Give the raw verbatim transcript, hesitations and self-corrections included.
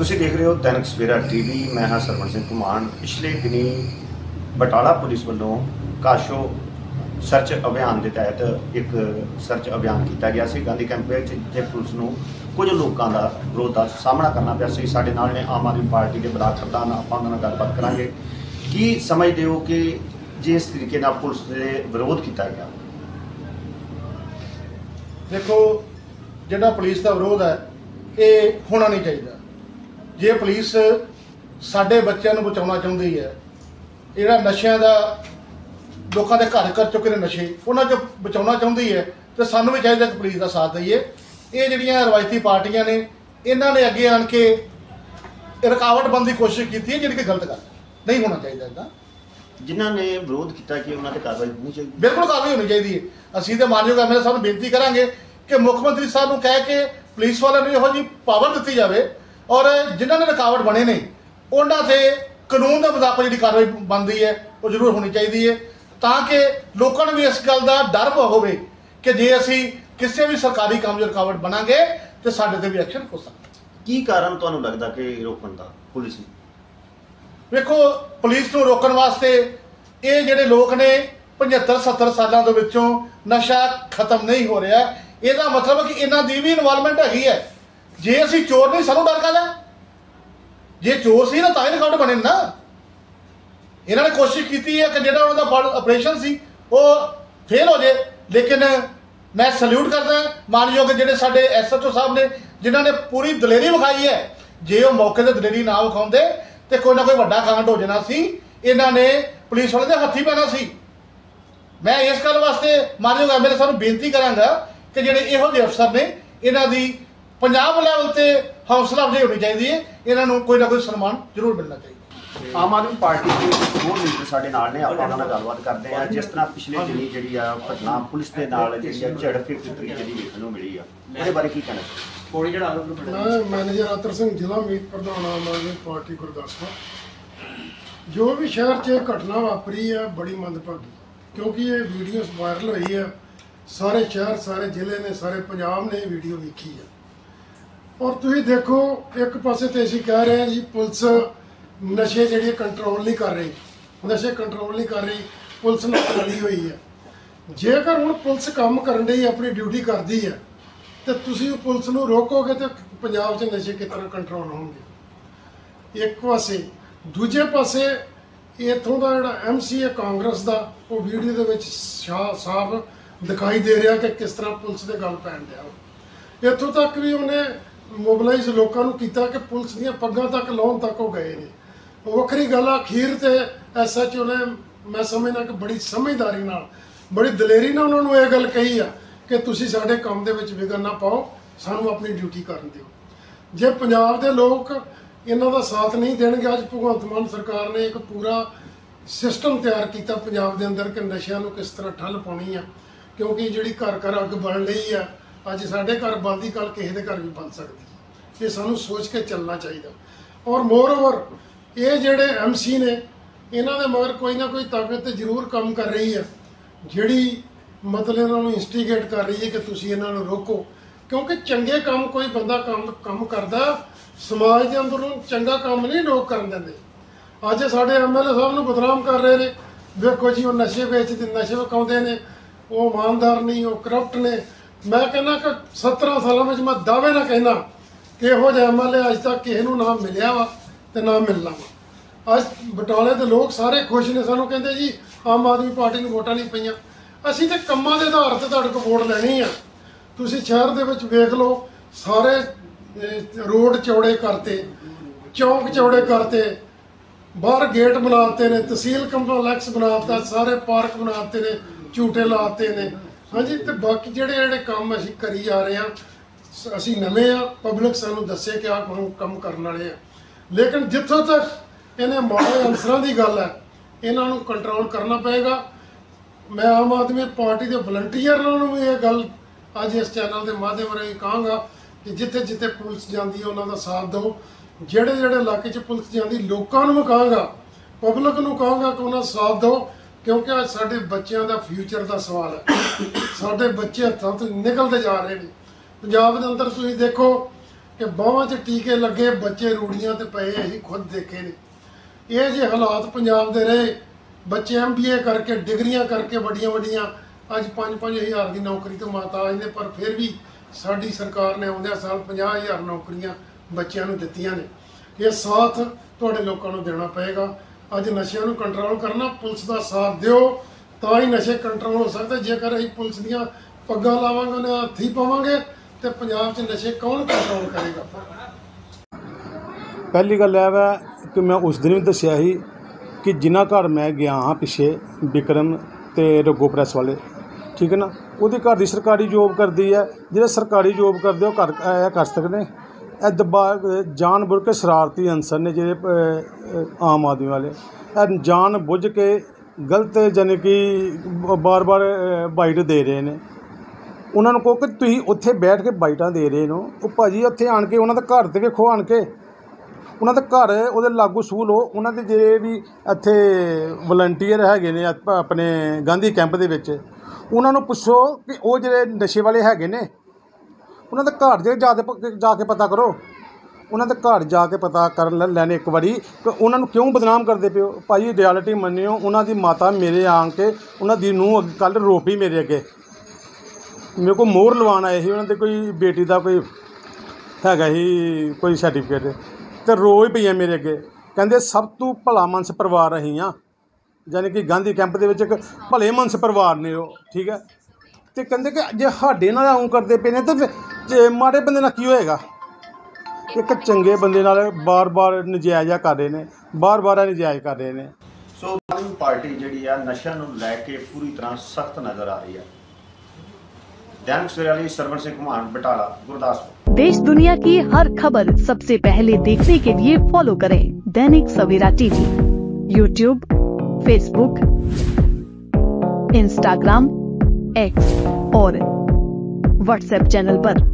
ਤੁਸੀਂ ਦੇਖ ਰਹੇ ਹੋ दैनिक सवेरा टीवी। मैं हाँ सरवण सिंह घुमान। पिछले दिनी बटाला पुलिस वालों काशो सर्च अभियान के तहत एक सर्च अभियान किया गया सी गांधी कैंप में, जिथे पुलिस को कुछ लोगों का विरोध का सामना करना पिया सी। साडे नाल ने आम आदमी पार्टी के ब्लाक प्रधान, आपां उन्हां नाल गलबात करांगे। की समझते हो कि जिस तरीके नाल पुलिस के विरोध किया गया? देखो, जिहड़ा पुलिस का विरोध है ये होना नहीं चाहिए। जे पुलिस साडे बच्चों को बचाना चाहती है, जिहड़ा नशियां दा लोगों के घर कर चुके हैं नशे, उन्होंने जो बचाना चाहती है तो सानू भी चाहिए कि पुलिस का साथ दईए। ये जिहड़ियां रवायती पार्टियां ने, इन्हों ने अगे आन के रुकावट बनने की कोशिश की है, जिहड़ी कि गलत गल नहीं होना चाहिए। इदा जिन्होंने विरोध किया कि उन्होंने कार्रवाई होनी चाहिए, बिल्कुल कार्रवाई होनी चाहिए। असीं तो मानयोग एम एल ए साहब नूं बेनती करांगे कि मुख्यमंत्री साहब को कह के पुलिस वालों को इहो जी पावर दी जाए और जिन्होंने रुकावट बने ने उन्होंने कानून के मुताबिक जी कार्रवाई बनती है वो जरूर होनी चाहिए, ताकि लोगों ने भी इस गल का डर हो कि जे असी किसी भी सरकारी काम जो रुकावट बनांगे तो साडे ते भी एक्शन हो सकता। की कारण तुहानू लगदा कि रोकण दा पुलिस नूं? देखो, पुलिस नूं रोकण वास्ते ये जिहड़े लोग ने पचहत्तर सत्तर सालों के विचों नशा खत्म नहीं हो रहा, ਇਹਦਾ मतलब है कि इन्हां दी भी इनवॉल्वमेंट हैगी है। जे असी चोर नहीं, सानू डर काहदा? जे चोर सी ना तां ही रिकॉर्ड बने ना। इन्होंने कोशिश की है कि जिहड़ा उन्हां दा ऑपरेशन सी वो फेल हो जाए, लेकिन मैं सल्यूट करदा मानयोग जिहड़े साडे एस एच ओ साहब ने, जिन्होंने पूरी दलेरी विखाई है। जे वो मौके ते दलेरी ना विखाउंदे तो कोई ना कोई वड्डा कांड हो जाना सी, इन्होंने पुलिस वाले दे हत्थी पैना सी। मैं इस गल वास्ते मानयोग एम एल ए साहब नूं बेनती करांगा कि जिहड़े इहो ਜਿਹੇ अफसर ने, इन्हां दी पंजाब लैवल ते हौसला अफजाई होनी चाहिए, इन्हां नूं कोई ना कोई सम्मान जरूर मिलना चाहिए। आम आदमी पार्टी के होर लीडर साडे नाल ने, आपां उन्हां नाल गलबात करदे आ। जिस तरह पिछले दिनी जिहड़ी आ घटना पुलिस दे नाल जिहड़ी आ झड़प फितरी जिहड़ी देखण नूं मिली आ, ਉਹਦੇ ਬਾਰੇ ਕੀ ਕਹਿਣਾ? कोड़ी जड़ा मैं मैनेजर आतर सिंह जिला मीत प्रधान आम आदमी पार्टी गुरदासपुर। जो भी शहर च घटना वापरी है बड़ी मंदभागी, क्योंकि ये वीडियो वायरल हुई है, सारे शहर सारे जिले ने सारे पंजाब ने वीडियो देखी है। और तुम देखो, एक पासे तो असीं कह रहे हैं जी पुलिस नशे जिहड़े कंट्रोल नहीं कर रही, नशे कंट्रोल नहीं कर रही, पुलिस नाल रली हुई है। जेकर हुण पुलिस काम करन दी अपनी ड्यूटी करती है तो तुसीं पुलिस नूं रोकोगे तो पंजाब च नशे किस तरह कंट्रोल होणगे? एक पासे। दूजे पासे इत्थों का जिहड़ा एम सी ए कांग्रेस का वो वीडियो दे विच साफ दिखाई दे रहा कि किस तरह पुलिस के गल पैन दिया। इत्थों तक भी उन्हें मोबलाइज लोगों को किया कि पुलिस दी पग्गां तक लाउण तक वो गए ने। वखरी गल अखीर ते एस एच ओ ने, मैं समझदा कि बड़ी समझदारी नाल बड़ी दलेरी नाल उन्होंने ये गल कही है कि तुसीं साडे काम दे विच विघन ना पाओ, सानू अपनी ड्यूटी करन दिओ। जे पंजाब दे लोग इन्हां दा साथ नहीं देणगे, अज भगवंत मान सरकार ने एक पूरा सिस्टम तैयार किया पंजाब दे अंदर कि नशिਆਂ नूं किस तरह ठल पाउणी है, क्योंकि जिहड़ी घर घर अग बल रही है, अज साडे घर बलदी कल किसी के घर भी बल सकती। ये सानू सोच के चलना चाहिए। और मोर ओवर ये जिहड़े एम सी ने, इन्हां दे मगर कोई ना कोई ताकत जरूर काम कर रही है, जिहड़ी मतलब इन्होंने इंस्टीगेट कर रही है कि तुसीं इन्हां नूं रोको। क्योंकि चंगे काम कोई बंदा काम काम करदा, समाज के अंदरों चंगा काम नहीं लोग करन देंदे। अज साडे एम एल ए साहब नूं बदनाम कर रहे हैं, देखो जी वो नशे बेचदे, नशे विकाउंदे ने, वो ईमानदार नहीं, वो करप्ट ने। मैं कहना कि सत्रह सालों में मैं दावे ना कहना कि इहो जिहा एम एल ए अज तक किसी नूं ना मिलिया वा ते ना मिलना वा। अज बटाले के लोग सारे खुश ने, सानूं कहंदे जी आम आदमी पार्टी नूं वोटां नहीं पईआं। असीं ते कंमां दे आधार ते तुहाडे कोल वोट लैणी आ। तुसीं शहर दे विच वेख लो, सारे रोड चौड़े करते, चौंक चौड़े करते, बाहर गेट बनाते ने, तहसील कंपलैक्स बनाता, सारे पार्क बनाते ने, झूटे लाते ने। हाँ जी, तो बाकी जिहड़े जिहड़े काम असीं करी जा रहे हैं, असीं नवें आ, पब्लिक सानूं दस्से कि आह काम करन वाले आ। लेकिन जिੱਥੋਂ तक इन्हें माड़े अंसरां दी गल है, इन्हां नूं कंट्रोल करना पेगा। मैं आम आदमी पार्टी के वलंटीयरां नूं भी ये गल अज इस चैनल के माध्यम राਹੀਂ कहांगा कि जिथे जिथे पुलिस जाती है उन्हों का साथ दो। जेड़े जेड़े इलाके च पुलिस जाती, लोगों को कहांगा, पब्लिक को कहांगा कि उन्होंने साथ दो, क्योंकि अज साडे बच्चों का फ्यूचर का सवाल है। साडे बच्चे हत्थों तो निकलते जा रहे हैं। पंजाब के अंदर तुसीं देखो ਕਿ ਬਾਹਾਂ 'ਚ ਟੀਕੇ ਲੱਗੇ, ਬੱਚੇ ਰੂੜੀਆਂ ਤੇ ਪਏ, ਅਸੀਂ ਖੁਦ ਦੇਖੇ ਨੇ। ਇਹ ਜੇ ਹਾਲਾਤ ਪੰਜਾਬ ਦੇ ਰਹੇ, ਬੱਚੇ ਐਮ ਬੀ ਏ ਕਰਕੇ, ਡਿਗਰੀਆਂ ਕਰਕੇ, ਵੱਡੀਆਂ ਵੱਡੀਆਂ ਅੱਜ ਪੰਜ ਪੰਜ ਹਜ਼ਾਰ ਦੀ ਨੌਕਰੀ ਤੋਂ ਮੁਹਤਾਜ ਨੇ, ਪਰ ਫਿਰ ਵੀ ਸਾਡੀ ਸਰਕਾਰ ਨੇ ਆਉਂਦਿਆਂ ਸਾਲ ਪੰਜਾਹ ਹਜ਼ਾਰ ਨੌਕਰੀਆਂ ਬੱਚਿਆਂ ਨੂੰ ਦਿੱਤੀਆਂ ਨੇ। ਇਹ ਸਾਥ ਤੁਹਾਡੇ ਲੋਕਾਂ ਨੂੰ ਦੇਣਾ ਪਏਗਾ। ਅੱਜ ਨਸ਼ਿਆਂ ਨੂੰ ਕੰਟਰੋਲ ਕਰਨਾ, ਪੁਲਿਸ ਦਾ ਸਾਥ ਦਿਓ ਤਾਂ ਹੀ ਨਸ਼ੇ ਕੰਟਰੋਲ ਹੋ ਸਕਦੇ। ਜੇਕਰ ਅਸੀਂ ਪੁਲਿਸ ਦੀਆਂ ਪੱਗਾਂ ਲਾਵਾਂਗੇ, ਉਹਨਾਂ ਹੱਥੀ ਪਾਵਾਂਗੇ, ਤੇ ਪੰਜਾਬ 'ਚ ਨਸ਼ੇ ਕੌਣ ਕੰਟਰੋਲ ਕਰੇਗਾ? ਪਹਿਲੀ ਗੱਲ ਇਹ ਵਾ ਕਿ ਮੈਂ ਉਸ ਦਿਨ ਵੀ ਦੱਸਿਆ ਸੀ ਕਿ ਜਿਨ੍ਹਾਂ ਘਰ ਮੈਂ ਗਿਆ ਹਾਂ ਪਿੱਛੇ, ਵਿਕਰਮ ਤੇ ਰਘੂ ਪ੍ਰੈਸ ਵਾਲੇ, ਠੀਕ ਹੈ ਨਾ, ਉਹਦੇ ਘਰ ਦੀ ਸਰਕਾਰੀ ਜੋਬ ਕਰਦੀ ਹੈ। ਜਿਹੜੇ ਸਰਕਾਰੀ ਜੋਬ ਕਰਦੇ ਉਹ ਕਰ ਇਹ ਕਰ ਸਕਦੇ। ਇਹ ਦਬਾ ਜਾਣ ਬੁੱਝ ਕੇ ਸ਼ਰਾਰਤੀ ਅਨਸਰ ਨੇ ਜਿਹੜੇ ਅ, ਆਮ ਆਦਮੀ ਵਾਲੇ, ਇਹ ਜਾਣ ਬੁੱਝ ਕੇ ਗਲਤ ਯਾਨੀ ਕਿ ਬਾਰ ਬਾਰ ਬਾਈਟ ਦੇ ਰਹੇ ਨੇ। ਉਹਨਾਂ ਨੂੰ ਕਹੋ ਕਿ ਤੁਸੀਂ ਉੱਥੇ ਬੈਠ ਕੇ ਬਾਈਟਾਂ ਦੇ ਰਹੇ ਹੋ। ਉਹ ਭਾਜੀ ਉੱਥੇ ਆਣ ਕੇ ਉਹਨਾਂ ਦਾ ਘਰ 'ਤੇ ਵੇਖੋ, ਆਣ ਕੇ ਉਹਨਾਂ ਦਾ ਘਰ ਉਹਦੇ ਲਾਗੂ ਸੂਲ ਹੋ। ਉਹਨਾਂ ਦੇ ਜਿਹੜੇ ਵੀ ਇੱਥੇ ਵਲੰਟੀਅਰ ਹੈਗੇ ਨੇ ਆਪਣੇ ਗਾਂਧੀ ਕੈਂਪ ਦੇ ਵਿੱਚ, ਉਹਨਾਂ ਨੂੰ ਪੁੱਛੋ ਕਿ ਉਹ ਜਿਹੜੇ ਨਸ਼ੇ ਵਾਲੇ ਹੈਗੇ ਨੇ, ਉਹਨਾਂ ਦੇ ਘਰ ਜੇ ਜਾ ਕੇ ਜਾ ਕੇ ਪਤਾ ਕਰੋ। ਉਹਨਾਂ ਦੇ ਘਰ ਜਾ ਕੇ ਪਤਾ ਕਰ ਲੈਣੇ ਇੱਕ ਵਾਰੀ ਕਿ ਉਹਨਾਂ ਨੂੰ ਕਿਉਂ ਬਦਨਾਮ ਕਰਦੇ ਪਿਓ। ਭਾਈ ਰਿਐਲਿਟੀ ਮੰਨਿਓ, ਉਹਨਾਂ ਦੀ ਮਾਤਾ ਮੇਰੇ ਆਣ ਕੇ, ਉਹਨਾਂ ਦੀ ਨੂੰਹ ਕੱਲ੍ਹ ਰੋ ਪਈ ਮੇਰੇ ਅੱਗੇ, ਮੇਰੇ ਕੋਲ ਮੋਹਰ ਲਵਾਉਣ ਆਏ ਸੀ। ਉਹਨਾਂ ਦੇ ਕੋਈ ਬੇਟੀ ਦਾ ਕੋਈ ਹੈਗਾ ਸੀ ਕੋਈ ਸਰਟੀਫਿਕੇਟ, ਅਤੇ ਰੋ ਹੀ ਪਈਆਂ ਮੇਰੇ ਅੱਗੇ। ਕਹਿੰਦੇ ਸਭ ਤੋਂ ਭਲਾ ਮਨਸ ਪਰਿਵਾਰ ਅਸੀਂ ਹਾਂ, ਯਾਨੀ ਕਿ ਗਾਂਧੀ ਕੈਂਪ ਦੇ ਵਿੱਚ ਇੱਕ ਭਲੇ ਮਨਸ ਪਰਿਵਾਰ ਨੇ ਉਹ, ਠੀਕ ਹੈ। ਅਤੇ ਕਹਿੰਦੇ ਕਿ ਜੇ ਸਾਡੇ ਨਾਲ ਆਉਂ ਕਰਦੇ ਪਏ ਨੇ ਤਾਂ ਜੇ ਮਾੜੇ ਬੰਦੇ ਨਾਲ ਕੀ ਹੋਏਗਾ? ਇੱਕ ਚੰਗੇ ਬੰਦੇ ਨਾਲ ਬਾਰ ਬਾਰ ਨਜਾਇਜ਼ਾ ਕਰ ਰਹੇ ਨੇ, ਬਾਰ ਬਾਰ ਨਜਾਇਜ਼ ਕਰ ਰਹੇ ਨੇ। ਸੋ ਪਾਰਟੀ ਜਿਹੜੀ ਆ ਨਸ਼ਿਆਂ ਨੂੰ ਲੈ ਕੇ ਪੂਰੀ ਤਰ੍ਹਾਂ ਸਖਤ ਨਜ਼ਰ ਆ ਰਹੀ ਹੈ। दैनिक सवेरा ਲਈ ਸਰਵਣ ਸਿੰਘ ਘੁਮਾਣ, बटाला, गुरदासपुर। देश दुनिया की हर खबर सबसे पहले देखने के लिए फॉलो करें Dainik Savera TV, YouTube, Facebook, Instagram, X और व्हाट्सएप चैनल पर।